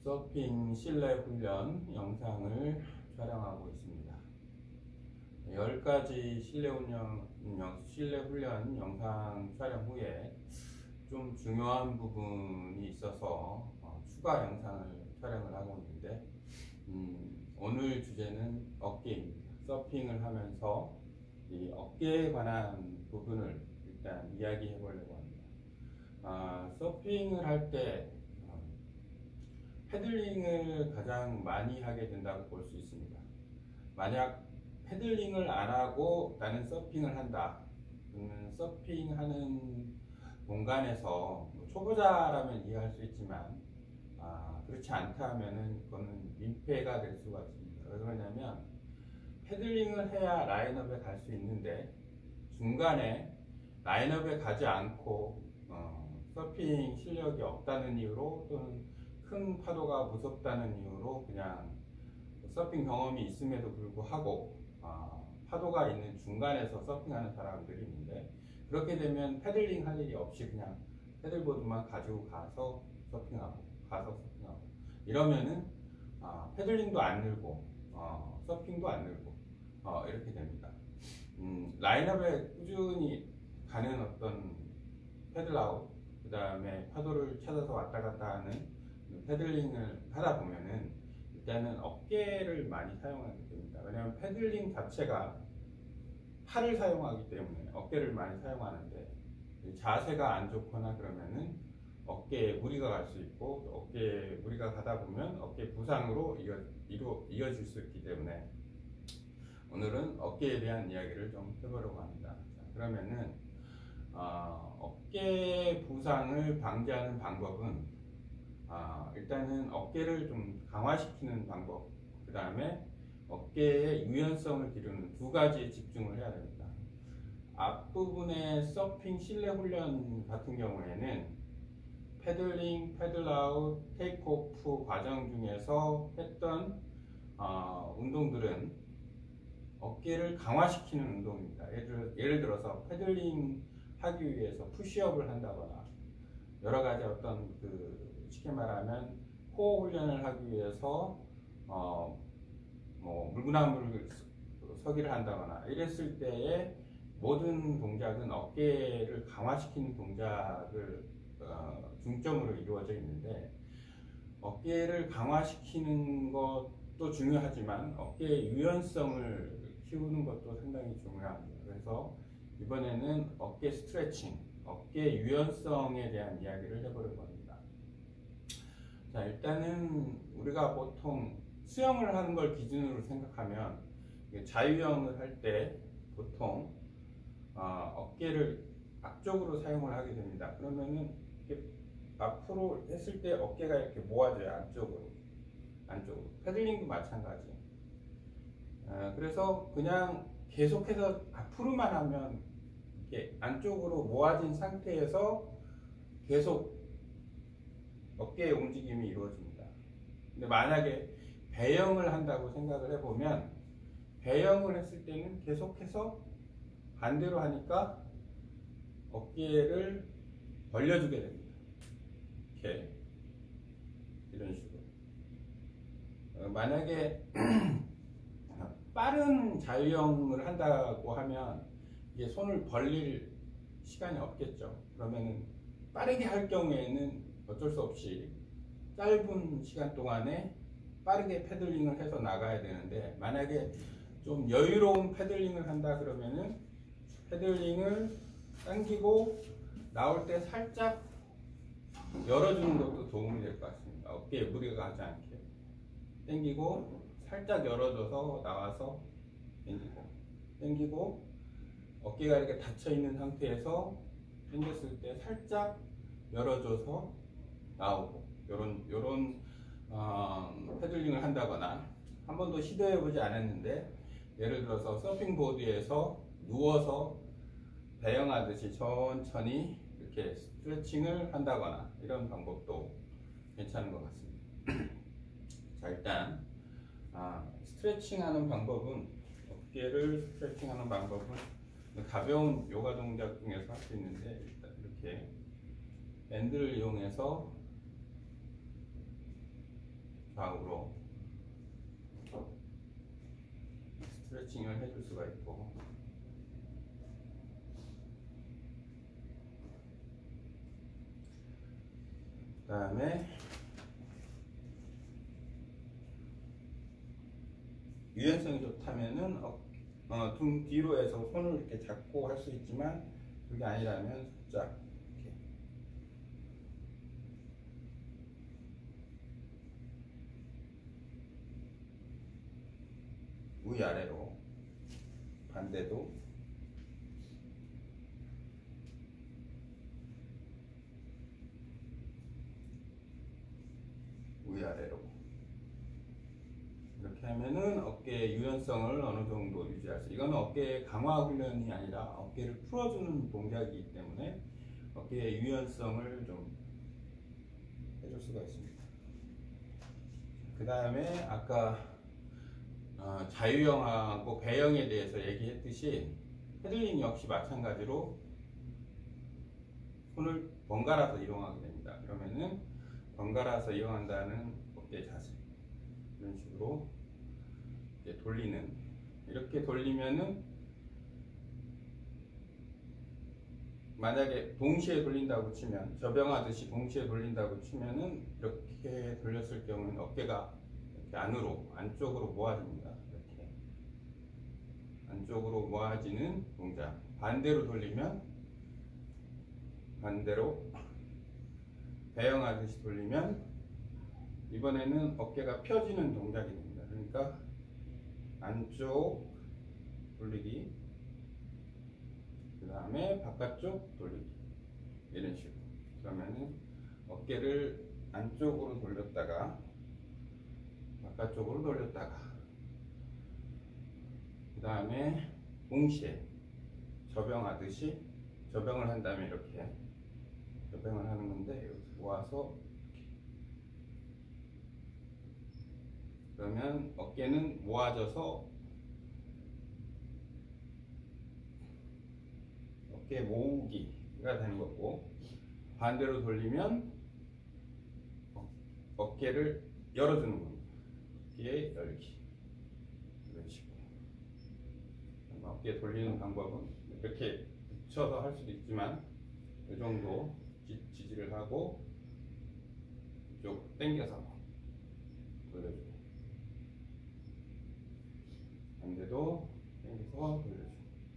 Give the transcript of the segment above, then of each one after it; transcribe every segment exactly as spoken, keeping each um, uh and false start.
서핑 실내 훈련 영상을 촬영하고 있습니다. 열 가지 실내 훈련, 실내 훈련 영상 촬영 후에 좀 중요한 부분이 있어서 어, 추가 영상을 촬영을 하고 있는데 음, 오늘 주제는 어깨입니다. 서핑을 하면서 이 어깨에 관한 부분을 일단 이야기해 보려고 합니다. 아, 서핑을 할때 패들링을 가장 많이 하게 된다고 볼 수 있습니다. 만약 패들링을 안 하고 나는 서핑을 한다. 그러면 서핑하는 공간에서 뭐 초보자라면 이해할 수 있지만 아, 그렇지 않다 하면은 그거는 민폐가 될 수가 있습니다. 왜 그러냐면 패들링을 해야 라인업에 갈 수 있는데 중간에 라인업에 가지 않고 어, 서핑 실력이 없다는 이유로 또는 큰 파도가 무섭다는 이유로 그냥 서핑 경험이 있음에도 불구하고 어, 파도가 있는 중간에서 서핑하는 사람들이 있는데 그렇게 되면 패들링 할 일이 없이 그냥 패들보드만 가지고 가서 서핑하고 가서 서핑하고 이러면은 어, 패들링도 안 늘고 어, 서핑도 안 늘고 어, 이렇게 됩니다. 음, 라인업에 꾸준히 가는 어떤 패들아웃 그 다음에 파도를 찾아서 왔다 갔다 하는 패들링을 하다 보면은 일단은 어깨를 많이 사용하게 됩니다. 왜냐하면 패들링 자체가 팔을 사용하기 때문에 어깨를 많이 사용하는데 자세가 안 좋거나 그러면은 어깨에 무리가 갈 수 있고 또 어깨에 무리가 가다 보면 어깨 부상으로 이어, 이루, 이어질 수 있기 때문에 오늘은 어깨에 대한 이야기를 좀 해보려고 합니다. 자, 그러면은 어, 어깨 부상을 방지하는 방법은 아, 일단은 어깨를 좀 강화시키는 방법, 그 다음에 어깨의 유연성을 기르는 두 가지에 집중을 해야 됩니다. 앞부분의 서핑 실내 훈련 같은 경우에는 패들링, 패들아웃, 테이크오프 과정 중에서 했던 어, 운동들은 어깨를 강화시키는 운동입니다. 예를, 예를 들어서 패들링 하기 위해서 푸시업을 한다거나 여러 가지 어떤 그 쉽게 말하면 호흡 훈련을 하기 위해서 어, 뭐 물구나무 서기를 한다거나 이랬을 때의 모든 동작은 어깨를 강화시키는 동작을 어, 중점으로 이루어져 있는데 어깨를 강화시키는 것도 중요하지만 어깨의 유연성을 키우는 것도 상당히 중요합니다. 그래서 이번에는 어깨 스트레칭, 어깨 유연성에 대한 이야기를 해보려고 합니다. 자, 일단은 우리가 보통 수영을 하는 걸 기준으로 생각하면 자유형을 할 때 보통 어, 어깨를 앞쪽으로 사용을 하게 됩니다. 그러면은 이렇게 앞으로 했을 때 어깨가 이렇게 모아져요. 안쪽으로 안쪽으로. 패들링도 마찬가지. 어, 그래서 그냥 계속해서 앞으로만 하면 이렇게 안쪽으로 모아진 상태에서 계속 어깨의 움직임이 이루어집니다. 근데 만약에 배영을 한다고 생각을 해보면 배영을 했을 때는 계속해서 반대로 하니까 어깨를 벌려주게 됩니다. 이렇게 이런 식으로. 어, 만약에 빠른 자유형을 한다고 하면 이게 손을 벌릴 시간이 없겠죠. 그러면은 빠르게 할 경우에는 어쩔 수 없이 짧은 시간 동안에 빠르게 패들링을 해서 나가야 되는데 만약에 좀 여유로운 패들링을 한다 그러면은 패들링을 당기고 나올 때 살짝 열어주는 것도 도움이 될 것 같습니다. 어깨에 무리가 가지 않게 당기고 살짝 열어줘서 나와서 당기고 당기고 어깨가 이렇게 닫혀 있는 상태에서 당겼을 때 살짝 열어줘서 나오고 요런 요런 어, 패들링을 한다거나 한 번도 시도해 보지 않았는데 예를 들어서 서핑 보드에서 누워서 배영하듯이 천천히 이렇게 스트레칭을 한다거나 이런 방법도 괜찮은 것 같습니다. 자, 일단 아, 스트레칭 하는 방법은 어깨를 스트레칭 하는 방법은 가벼운 요가 동작 중에서 할 수 있는데 일단 이렇게 밴드를 이용해서 다음으로 스트레칭을 해줄 수가 있고, 그 다음에 유연성이 좋다면은 어, 어, 등 뒤로 해서 손을 이렇게 잡고 할 수 있지만, 그게 아니라면 살짝 이렇게 위아래로, 반대도 위아래로 이렇게 하면은 어깨의 유연성을 어느 정도 유지할 수. 이거는 어깨 강화 훈련이 아니라 어깨를 풀어주는 동작이기 때문에 어깨의 유연성을 좀 해줄 수가 있습니다. 그 다음에 아까 어, 자유형하고 배형에 대해서 얘기했듯이 패들링 역시 마찬가지로 손을 번갈아서 이용하게 됩니다. 그러면은 번갈아서 이용한다는 어깨 자세, 이런 식으로 이제 돌리는, 이렇게 돌리면은 만약에 동시에 돌린다고 치면, 접영하듯이 동시에 돌린다고 치면은 이렇게 돌렸을 경우는 어깨가 이렇게 안으로, 안쪽으로 모아집니다. 이렇게 안쪽으로 모아지는 동작. 반대로 돌리면, 반대로 배영하듯이 돌리면 이번에는 어깨가 펴지는 동작이 됩니다. 그러니까 안쪽 돌리기, 그 다음에 바깥쪽 돌리기, 이런 식으로. 그러면은 어깨를 안쪽으로 돌렸다가 바깥쪽으로 돌렸다가, 그 다음에 동시에 접영하듯이, 접영을 한 다음에 이렇게 접영을 하는 건데, 여기서 모아서 이렇게. 그러면 어깨는 모아져서 어깨 모으기가 되는 거고, 반대로 돌리면 어깨를 열어주는 겁니다. 어깨 열기, 이런 식으로. 어깨 돌리는 방법은 이렇게 붙여서 할 수도 있지만, 이 정도 지지를 하고 이쪽 당겨서 돌려주고, 반대도 당겨서 돌려주고.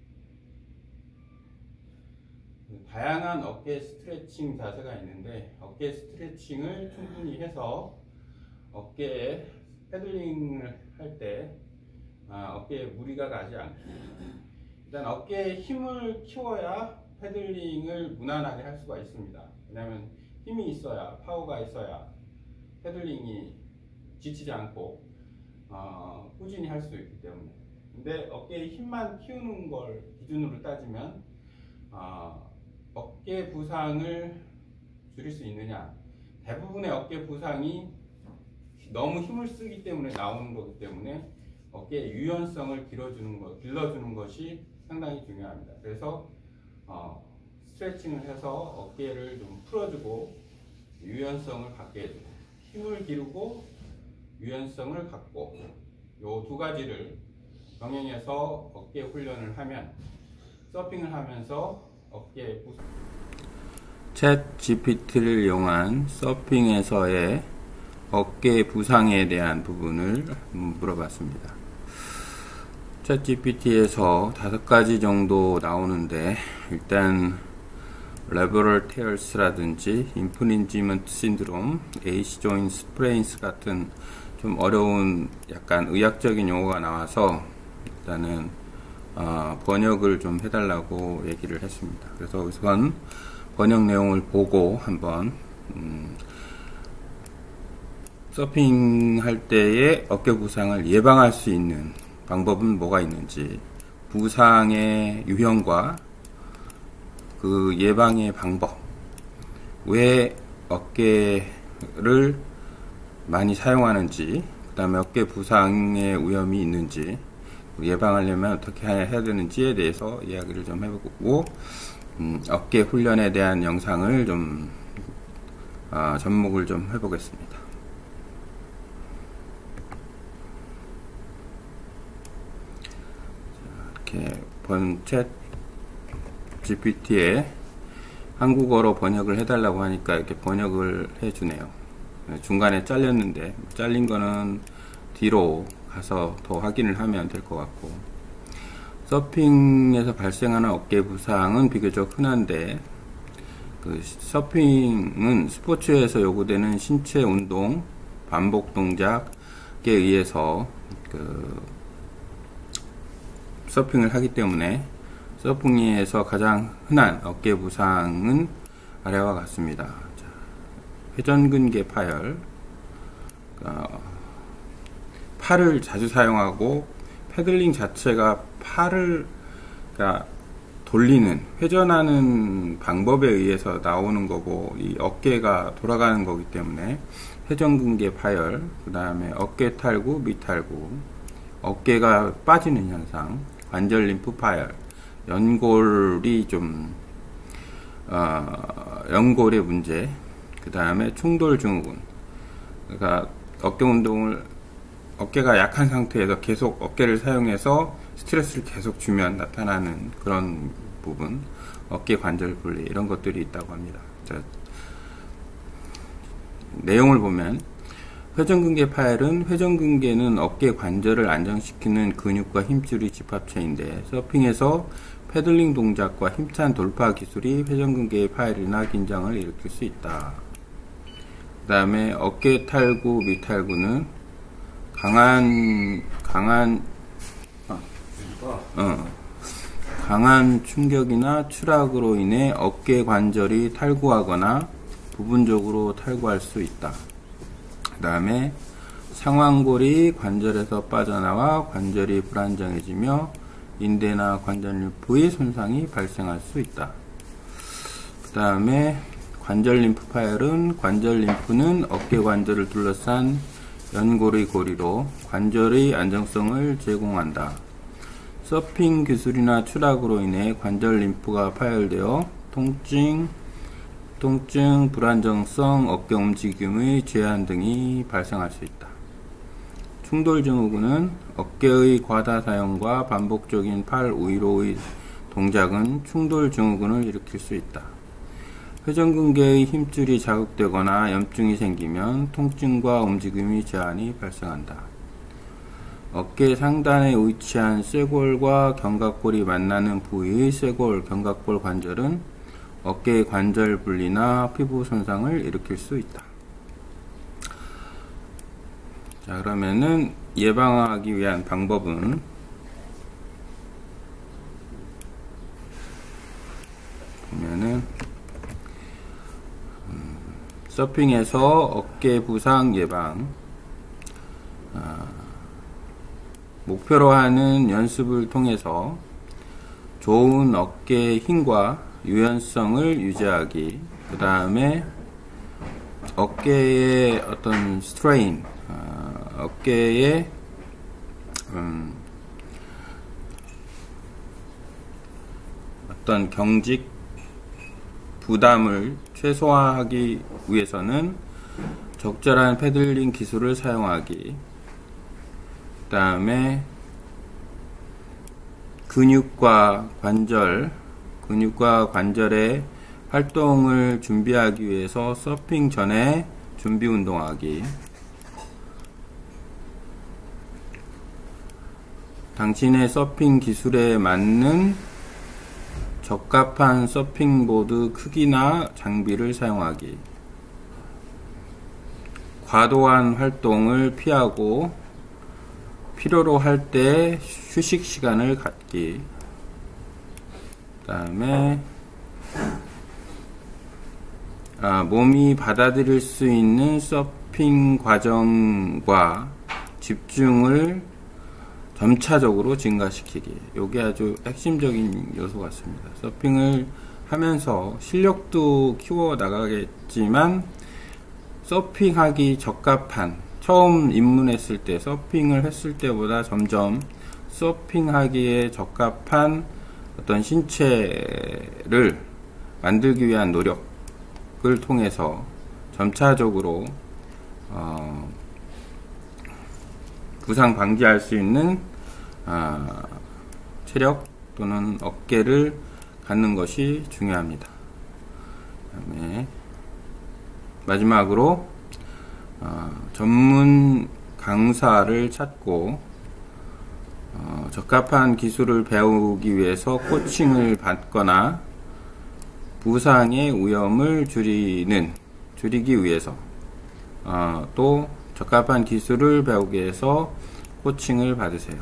다양한 어깨 스트레칭 자세가 있는데, 어깨 스트레칭을 충분히 해서 어깨에 패들링을 할 때 아, 어깨에 무리가 가지 않고, 일단 어깨에 힘을 키워야 패들링을 무난하게 할 수가 있습니다. 왜냐하면 힘이 있어야, 파워가 있어야 패들링이 지치지 않고 어, 꾸준히 할 수 있기 때문에. 근데 어깨에 힘만 키우는 걸 기준으로 따지면 어, 어깨 부상을 줄일 수 있느냐? 대부분의 어깨 부상이 너무 힘을 쓰기 때문에 나오는 거기 때문에 어깨의 유연성을 길어주는 것, 길러주는 것이 상당히 중요합니다. 그래서 어, 스트레칭을 해서 어깨를 좀 풀어주고 유연성을 갖게 해주고, 힘을 기르고 유연성을 갖고, 요 두 가지를 병행해서 어깨 훈련을 하면, 서핑을 하면서 어깨 부상. 챗 지피티를 이용한 서핑에서의 어깨 부상에 대한 부분을 물어봤습니다. 챗 지피티에서 다섯 가지 정도 나오는데, 일단 레버럴 테어스라든지 인프린지먼트 신드롬, 에이씨 조인 스프레인스 같은 좀 어려운 약간 의학적인 용어가 나와서 일단은 어, 번역을 좀 해달라고 얘기를 했습니다. 그래서 우선 번역 내용을 보고 한번 음, 서핑할 때의 어깨 부상을 예방할 수 있는 방법은 뭐가 있는지, 부상의 유형과 그 예방의 방법, 왜 어깨를 많이 사용하는지, 그 다음에 어깨 부상의 위험이 있는지, 예방하려면 어떻게 해야 되는지에 대해서 이야기를 좀 해보고, 음, 어깨 훈련에 대한 영상을 좀 어, 접목을 좀 해보겠습니다. 이렇게 번 챗 지피티에 한국어로 번역을 해달라고 하니까 이렇게 번역을 해주네요. 중간에 잘렸는데 잘린 거는 뒤로 가서 더 확인을 하면 될 것 같고, 서핑에서 발생하는 어깨 부상은 비교적 흔한데, 그 서핑은 스포츠에서 요구되는 신체 운동, 반복 동작에 의해서 그 서핑을 하기 때문에 서핑에서 가장 흔한 어깨 부상은 아래와 같습니다. 자, 회전근개 파열, 어, 팔을 자주 사용하고 패들링 자체가 팔을 그러니까 돌리는, 회전하는 방법에 의해서 나오는 거고, 이 어깨가 돌아가는 거기 때문에 회전근개 파열, 그 다음에 어깨 탈구, 미탈구, 어깨가 빠지는 현상, 관절 림프 파열, 연골이 좀 어, 연골의 문제, 그 다음에 충돌 증후군. 그러니까 어깨 운동을, 어깨가 약한 상태에서 계속 어깨를 사용해서 스트레스를 계속 주면 나타나는 그런 부분, 어깨 관절 분리, 이런 것들이 있다고 합니다. 자, 내용을 보면, 회전근개 파열은, 회전근개는 어깨 관절을 안정시키는 근육과 힘줄이 집합체인데, 서핑에서 패들링 동작과 힘찬 돌파 기술이 회전근개의 파열이나 긴장을 일으킬 수 있다. 그 다음에 어깨 탈구, 미탈구는 강한 강한 어, 어, 강한 충격이나 추락으로 인해 어깨 관절이 탈구하거나 부분적으로 탈구할 수 있다. 그 다음에 상완골이 관절에서 빠져나와 관절이 불안정해지며 인대나 관절 림프의 손상이 발생할 수 있다. 그 다음에 관절 림프 파열은, 관절 림프는 어깨 관절을 둘러싼 연골의 고리로 관절의 안정성을 제공한다. 서핑 기술이나 추락으로 인해 관절 림프가 파열되어 통증, 통증, 불안정성, 어깨 움직임의 제한 등이 발생할 수 있다. 충돌 증후군은 어깨의 과다 사용과 반복적인 팔 위로의 동작은 충돌 증후군을 일으킬 수 있다. 회전근개의 힘줄이 자극되거나 염증이 생기면 통증과 움직임의 제한이 발생한다. 어깨 상단에 위치한 쇄골과 견갑골이 만나는 부위의 쇄골, 견갑골 관절은 어깨 관절 분리나 피부 손상을 일으킬 수 있다. 자, 그러면은 예방하기 위한 방법은, 보면은 음, 서핑에서 어깨 부상 예방, 아, 목표로 하는 연습을 통해서 좋은 어깨의 힘과 유연성을 유지하기, 그 다음에 어깨의 어떤 스트레인, 어, 어깨의 음, 어떤 경직 부담을 최소화하기 위해서는 적절한 패들링 기술을 사용하기, 그 다음에 근육과 관절, 근육과 관절의 활동을 준비하기 위해서 서핑 전에 준비 운동하기, 당신의 서핑 기술에 맞는 적합한 서핑보드 크기나 장비를 사용하기, 과도한 활동을 피하고 필요로 할 때 휴식 시간을 갖기, 그 다음에 아, 몸이 받아들일 수 있는 서핑 과정과 집중을 점차적으로 증가시키기. 이게 아주 핵심적인 요소 같습니다. 서핑을 하면서 실력도 키워 나가겠지만 서핑하기 적합한, 처음 입문했을 때, 서핑을 했을 때보다 점점 서핑하기에 적합한 어떤 신체를 만들기 위한 노력을 통해서 점차적으로 어, 부상 방지할 수 있는 어, 체력 또는 어깨를 갖는 것이 중요합니다. 그다음에 마지막으로 어, 전문 강사를 찾고 어, 적합한 기술을 배우기 위해서 코칭을 받거나 부상의 위험을 줄이는 줄이기 위해서 어, 또 적합한 기술을 배우기 위해서 코칭을 받으세요.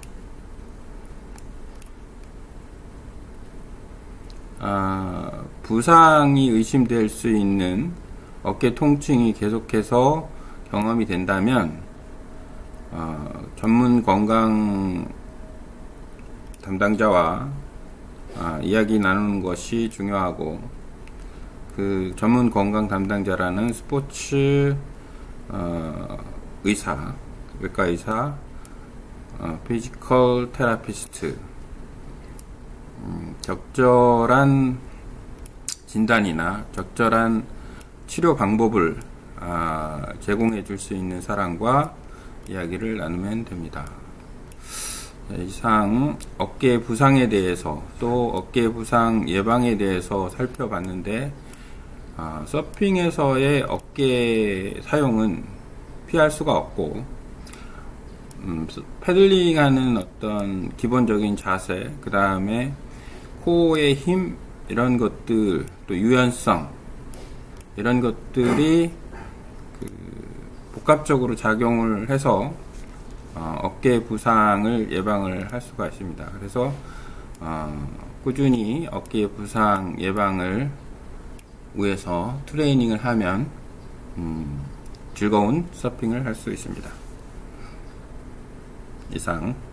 아, 부상이 의심될 수 있는 어깨 통증이 계속해서 경험이 된다면 어, 전문 건강 담당자와 아, 이야기 나누는 것이 중요하고, 그 전문 건강 담당자라는 스포츠 어, 의사, 외과 의사, 어, 피지컬 테라피스트, 음, 적절한 진단이나 적절한 치료 방법을 아, 제공해 줄 수 있는 사람과 이야기를 나누면 됩니다. 이상 어깨 부상에 대해서 또 어깨 부상 예방에 대해서 살펴봤는데, 아, 서핑에서의 어깨 사용은 피할 수가 없고, 음, 패들링하는 어떤 기본적인 자세, 그 다음에 코어의 힘, 이런 것들, 또 유연성, 이런 것들이 그 복합적으로 작용을 해서 어, 어깨 부상을 예방을 할 수가 있습니다. 그래서 어, 꾸준히 어깨 부상 예방을 위해서 트레이닝을 하면 음, 즐거운 서핑을 할 수 있습니다. 이상